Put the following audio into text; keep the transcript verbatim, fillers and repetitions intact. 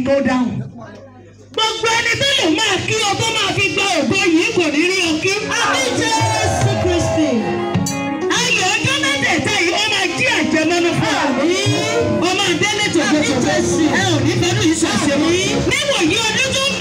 tó dáhùn. Gbogbo ẹni tó lè máa kí ọ tó máa fi gba ògo yìí kò ní rí ọ kí. Àmì Jésù Kristi. Ayọ̀ ọjọ́ mẹ́tẹ̀ẹ̀ta yìí ó máa jí àjẹmọ́nú fún ọ. Ó máa délé tòkòtò. Ẹ ò ní fẹ́ẹ́ lù yìí ṣàṣemọ́. Níwòyí ọdún tó